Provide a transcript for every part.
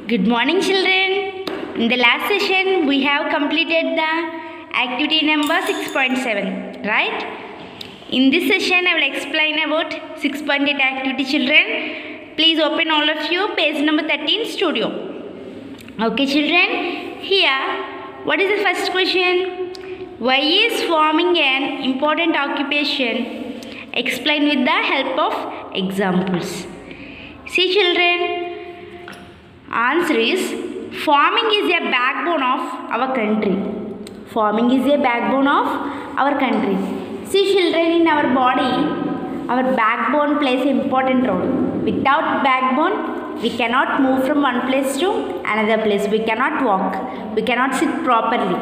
Good morning, children. In the last session, we have completed the activity number 6.7, right? In this session, I will explain about 6.8 activity, children. Please open all of you page number 13, studio. Okay, children. Here, what is the first question? Why is farming an important occupation? Explain with the help of examples. See, children. Answer is farming is a backbone of our country. Farming is a backbone of our country. See, children, in our body, our backbone plays an important role. Without backbone, we cannot move from one place to another place. We cannot walk. We cannot sit properly.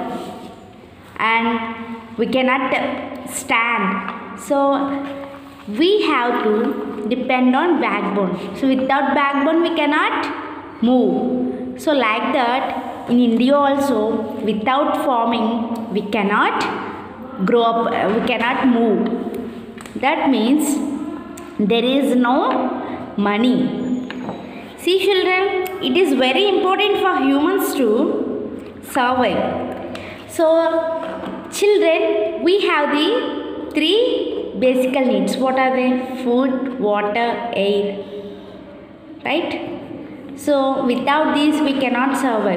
And we cannot stand. So, we have to depend on backbone. So, without backbone, we cannot move. So like that, in India also, without farming, we cannot grow up, we cannot move. That means there is no money. See, children, it is very important for humans to survive. So, children, we have the three basic needs. What are they? Food, water, air. Right? So, without these we cannot survive,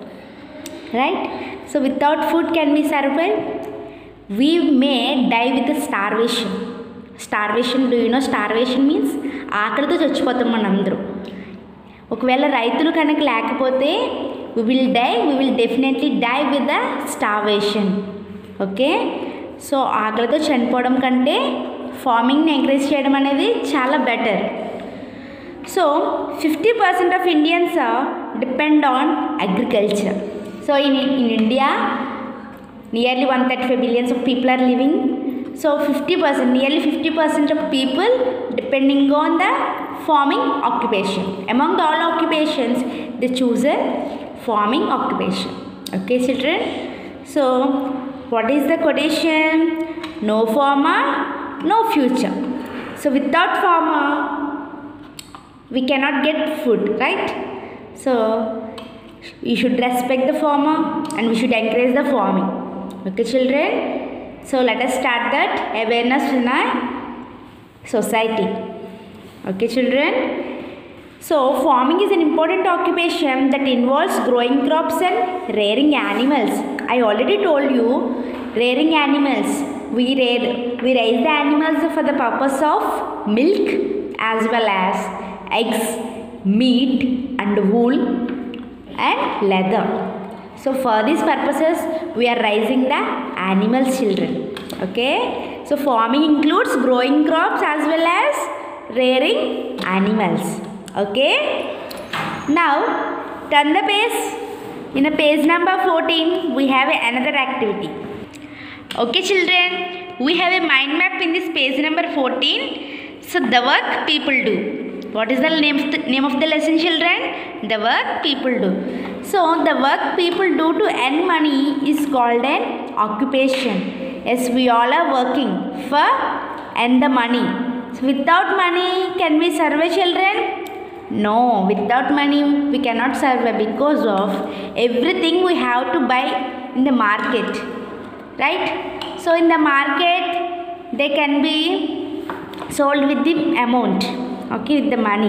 right? So, without food can we survive? We may die with the starvation. Starvation, do you know starvation means? ఆకలితో చచ్చిపోతాం మనందరూ. ఒకవేళ రైతులు కనుక లేకపోతే we will definitely die with the starvation. Okay, so ఆకలితో చనిపోవడం కంటే ఫార్మింగ్ని ఎంకరేజ్ చేయడం అనేది చాలా better. So, 50% of Indians depend on agriculture. So, in India, nearly 135 billions of people are living. So, nearly 50% of people depending on the farming occupation. Among the all occupations, they choose a farming occupation. Okay, children? So, what is the quotation? No farmer, no future. So, without farmer, we cannot get food, right? So, we should respect the farmer and we should encourage the farming. Okay, children? So, let us start that awareness in our society. Okay, children? So, farming is an important occupation that involves growing crops and rearing animals. I already told you, rearing animals. We raise the animals for the purpose of milk as well as eggs, meat and wool and leather. So for these purposes we are raising the animals, children. Okay, so farming includes growing crops as well as rearing animals. Okay, now turn the page. In a page number 14 we have another activity. Okay, children, we have a mind map in this page number 14. So the work people do. What is the name of the lesson, children? The work people do. So, the work people do to earn money is called an occupation. Yes, we all are working for earn the money. So, without money, can we survive, children? No, without money, we cannot survive because of everything we have to buy in the market. Right? So, in the market, they can be sold with the amount. Okay, with the money.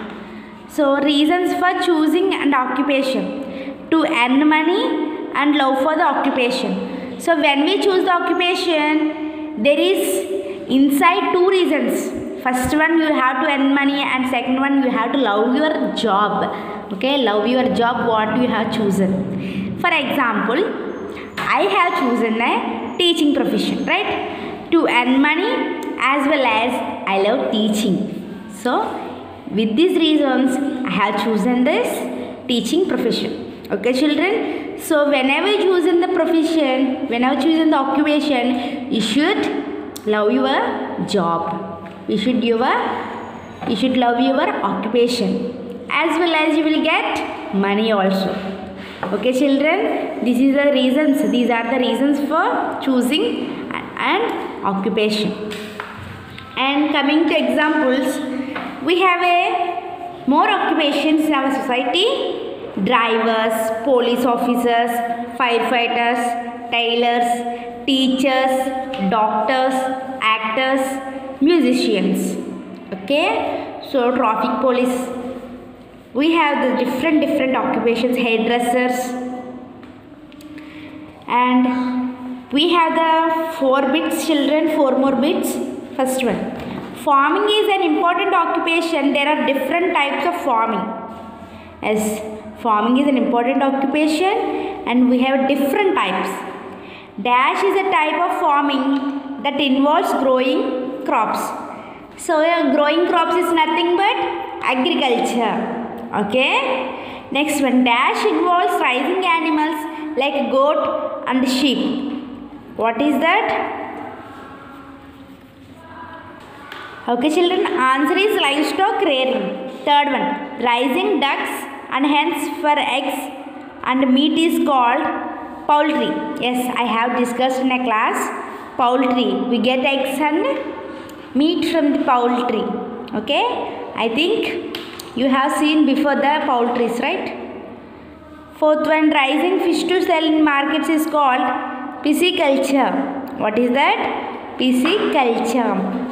So, reasons for choosing an occupation: to earn money and love for the occupation. So, when we choose the occupation, there is inside two reasons. First one, you have to earn money, and second one, you have to love your job. Okay, love your job, what you have chosen. For example, I have chosen a teaching profession, right? To earn money as well as I love teaching. So, with these reasons, I have chosen this teaching profession. Okay, children? So, whenever you choose the profession, whenever you choose the occupation, you should love your job. You should love your occupation. As well as you will get money also. Okay, children? These are the reasons for choosing an occupation. And coming to examples, we have more occupations in our society drivers, police officers, firefighters, tailors, teachers, doctors, actors, musicians. Okay, so traffic police. We have the different occupations, hairdressers, and we have the 4 bits children, 4 more bits. First one, farming is an important occupation. There are different types of farming. Yes, farming is an important occupation and we have different types. Dash is a type of farming that involves growing crops. So growing crops is nothing but agriculture. Okay. Next one, dash involves raising animals like goat and sheep. What is that? Okay children, answer is livestock rearing. Third one, raising ducks and hens for eggs and meat is called poultry. Yes, I have discussed in a class poultry. We get eggs and meat from the poultry. Okay, I think you have seen before the poultries, right? Fourth one, raising fish to sell in markets is called pisciculture. What is that? Pisciculture.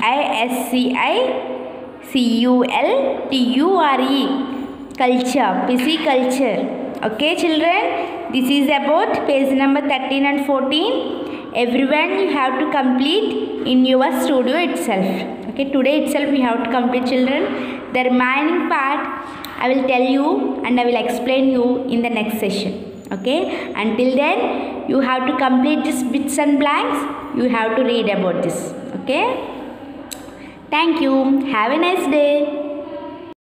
Pisciculture. Culture. Pisciculture. Okay children, this is about page number 13 and 14. Everyone you have to complete in your studio itself. Okay, today itself we have to complete children. The remaining part I will tell you and I will explain you in the next session. Okay, until then you have to complete these bits and blanks. You have to read about this. Okay, thank you. Have a nice day.